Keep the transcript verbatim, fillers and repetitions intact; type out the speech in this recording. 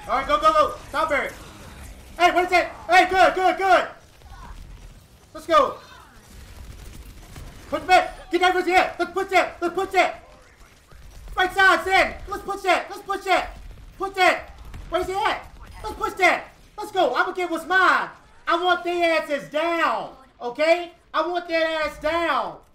Alright, go, go, go. Strawberry. Hey, what is that? Hey, good, good, good. Let's go. Push back. Get that versus here. Let's push that. Let's push that. Right side, Zen. Let's push that. Let's push that. Push that. Where's he at? Let's push that. Let's go. I'm gonna get what's mine. I want their asses down. Okay? I want their ass down.